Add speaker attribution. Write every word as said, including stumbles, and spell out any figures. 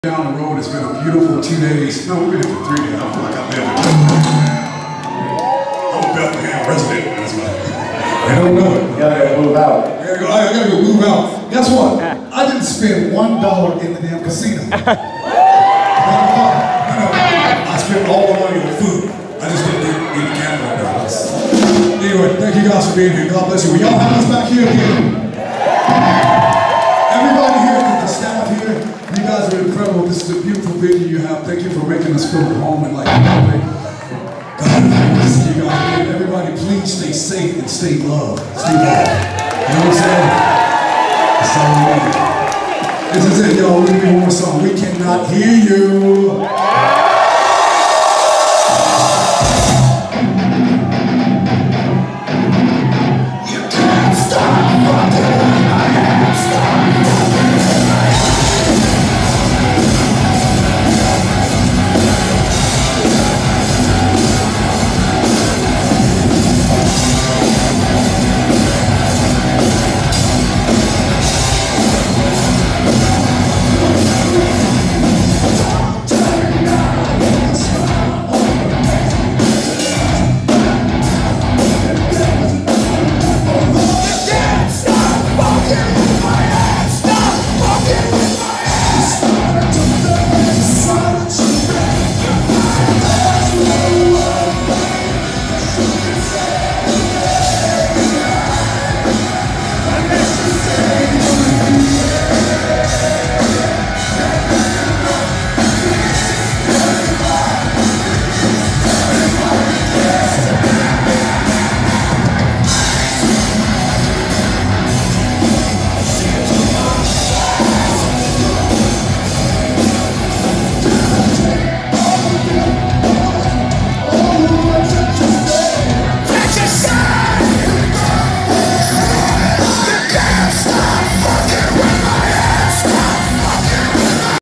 Speaker 1: Down the road, it's been a beautiful two days. No, we've been here for three days. I feel like I've been here. I'm a Bethlehem resident. That's why. I don't know it.
Speaker 2: You gotta move out.
Speaker 1: I gotta go, I gotta go move out. Guess what? I didn't spend one dollar in the damn casino. I spent all the money on food. I just didn't eat the camera dollars. Anyway, thank you guys for being here. God bless you. Will y'all have us back here again? Everybody here, the staff here, you guys are incredible. This is a beautiful venue you have. Thank you for making us feel at home and like, God, thank you guys again. Everybody, please stay safe and stay loved. Stay loved. You know what I'm saying? That's all we need. This is it, y'all. We're gonna be one more song. We cannot hear you.